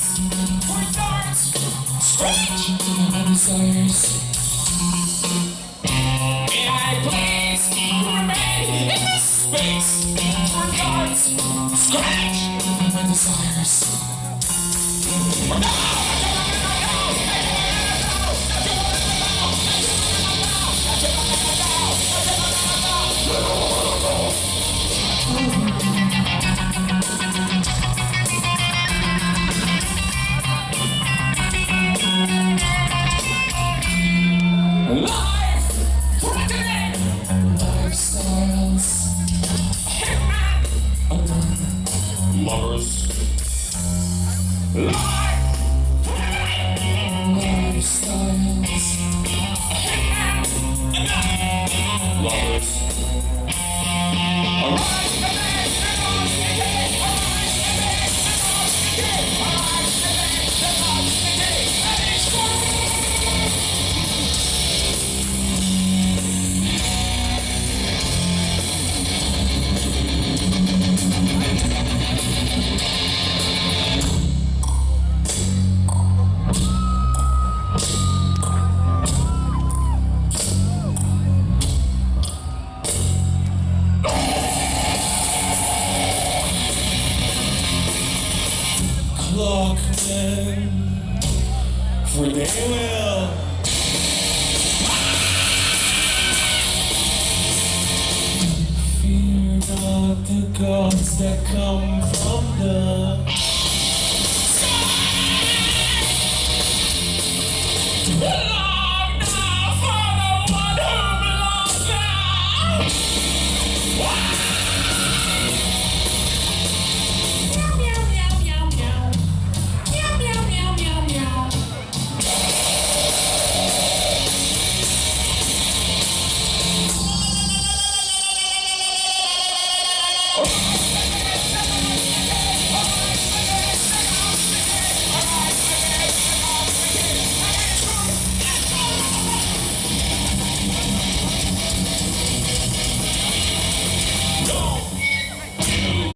for darts, scratch my desires. And I please remain in this space for darts, scratch my desires. Life threatening lifestyles, hitman, lovers. Life threatening lifestyles, hitman, lovers. Clockmen, for they will fear not the gods that come from the belong now for the one who belongs now.